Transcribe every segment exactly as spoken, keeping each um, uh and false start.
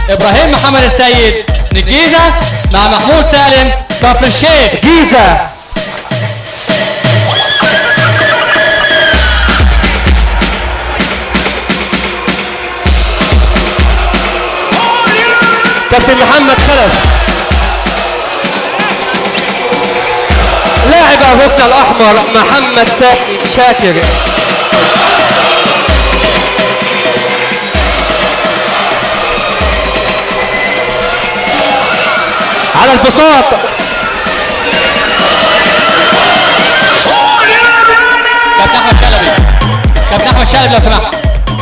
ابراهيم محمد السيد من الجيزه مع محمود سالم كفر الشيخ جيزه. كابتن محمد خلف لاعب الركن الاحمر محمد سالم شاكر. على البساط كابتن احمد شلبي. كابتن احمد شلبي لو سمحت.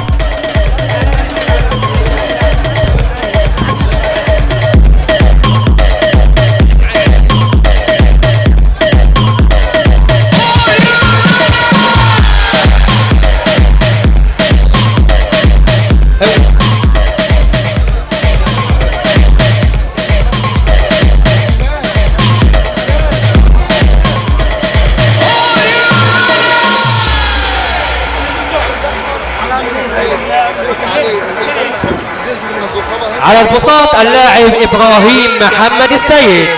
على البساط اللاعب ابراهيم محمد السيد.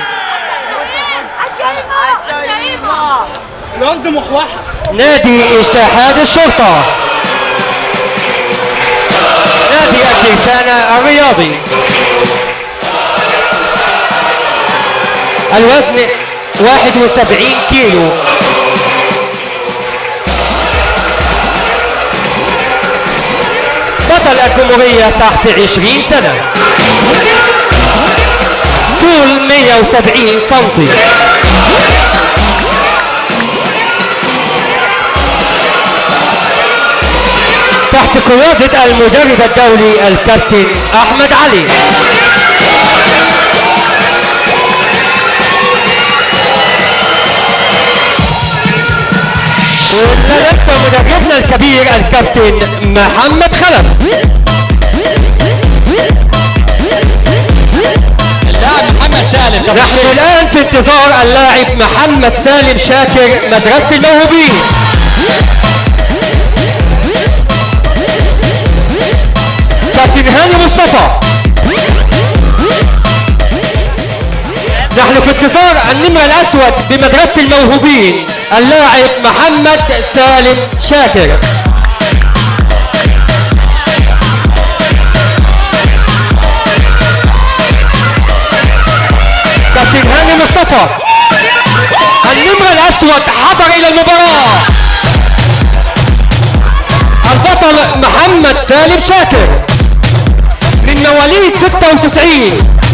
الارض محوحه. نادي اتحاد الشرطه. نادي الترسانة الرياضي. الوزن واحد وسبعين كيلو. بطل الجمهورية تحت عشرين سنة. طول مئة وسبعين سنتي. تحت قيادة المدرب الدولي الكابتن أحمد علي. ولا ننسى مدربنا الكبير الكابتن محمد خلف. اللاعب محمد سالم. نحن الآن في انتظار اللاعب محمد سالم شاكر مدرسة الموهوبين. كابتن هاني مصطفى. نحن في انتظار النمر الأسود بمدرسة الموهوبين اللاعب محمد سالم شاكر. كابتن هاني مصطفى. النمر الأسود حضر إلى المباراة. البطل محمد سالم شاكر من مواليد ستة وتسعين.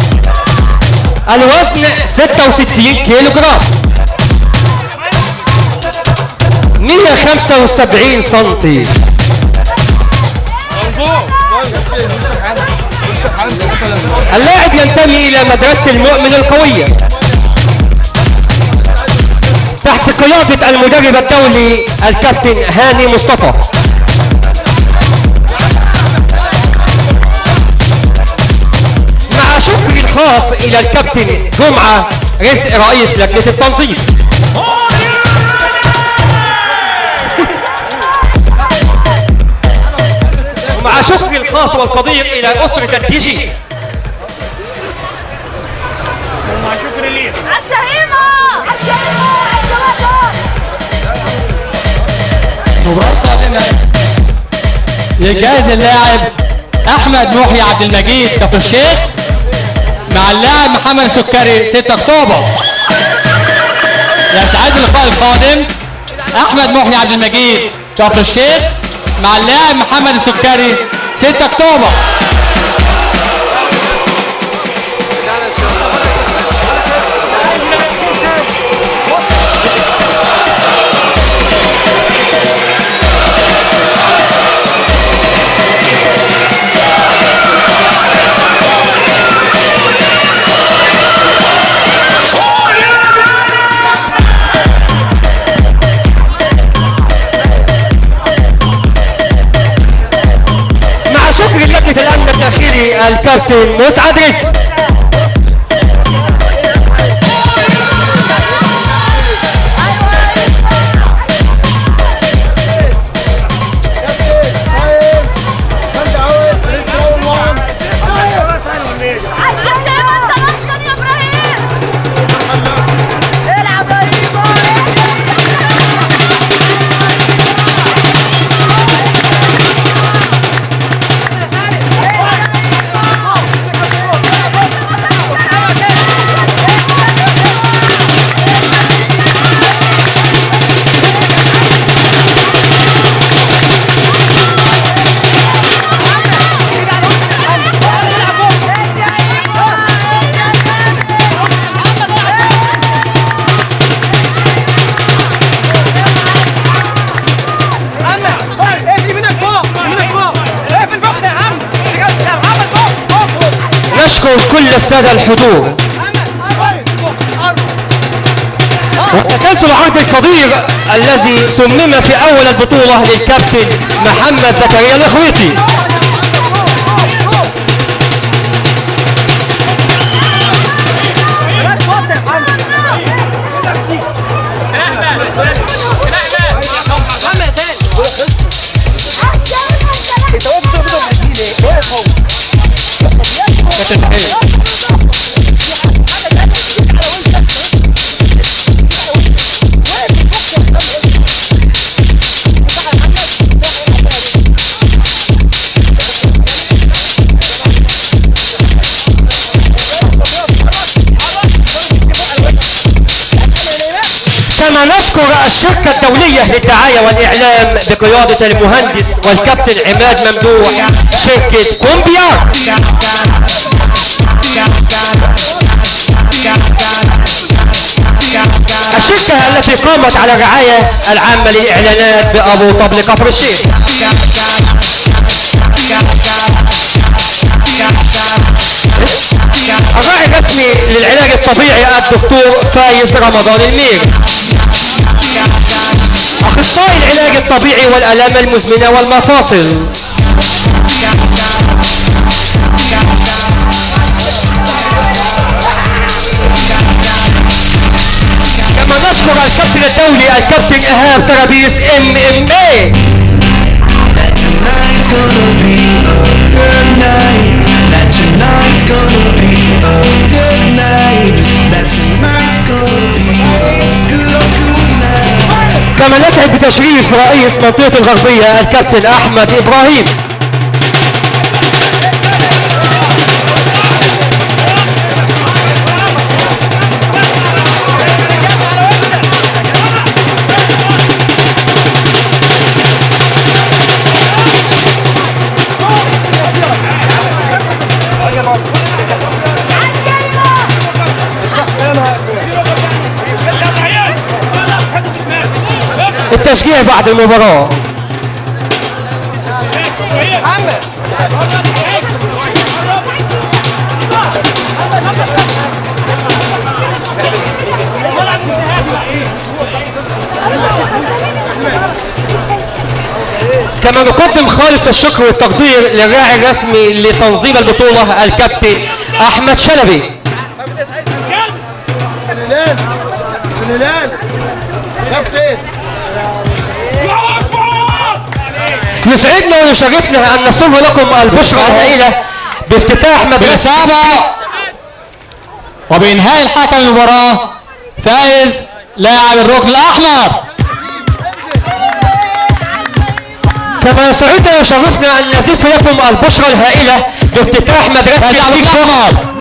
الوزن ستة وستين كيلو جرام. مئة وخمسة وسبعين سنتي. اللاعب ينتمي إلى مدرسة المؤمن القوية تحت قيادة المدرب الدولي الكابتن هاني مصطفى. مع شكر الخاص إلى الكابتن جمعة رزق رئيس لجنة التنظيم. ومع شكر الخاص والقدير إلى أسرة الدي جي. ومع شكر ليه. عالشهيمة عالشهيمة مباراة قادمة يجهز اللاعب احمد محي عبد المجيد كفر الشيخ مع اللاعب محمد سكري ستة اكتوبر. يسعد اللقاء القادم احمد محي عبد المجيد كفر الشيخ مع اللاعب محمد السكري ستة اكتوبر. الأمن الداخلي الكابتن مسعد رزق. نشكر كل السادة الحضور وتكاسل عرض القدير الذي صمم في أول البطولة للكابتن محمد زكريا الإخويطي. كما نشكر الشركة الدولية للدعاية والإعلام بقيادة المهندس والكابتن عماد ممدوح شركة كومبيار. الشركة التي قامت على الرعاية العامة للإعلانات بأبو طبل كفر الشيخ. الراعي الرسمي للعلاج الطبيعي الدكتور فايز رمضان المير. اخصائي العلاج الطبيعي والآلام المزمنة والمفاصل. كما نشكر الكابتن الدولي الكابتن ايهاب ترابيس ام ام اي. كما نسعد بتشريف رئيس منطقة الغربية الكابتن احمد ابراهيم. التشجيع بعد المباراة. كما نقدم خالص الشكر والتقدير للراعي الرسمي لتنظيم البطولة الكابتن احمد شلبي. يسعدنا ويشرفنا ان نصر لكم البشرى الهائله بافتتاح مدرسه وبإنهاء الحكم المباراة فايز لاعب الركن الأحمر. كما يسعدنا ويشرفنا ان نزف لكم البشرى الهائله بافتتاح مدرسه الكيك بوكس